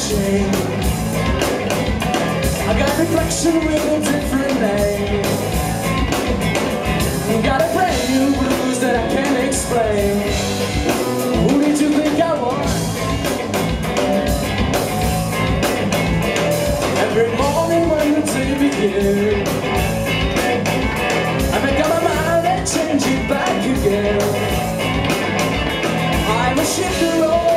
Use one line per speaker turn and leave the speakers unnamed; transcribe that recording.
chain. I got reflection with a different name. Got a brand new blues that I can't explain. Who did you think I was? Every morning when the day begins, I make up my mind and change it back again. I'm a shifter.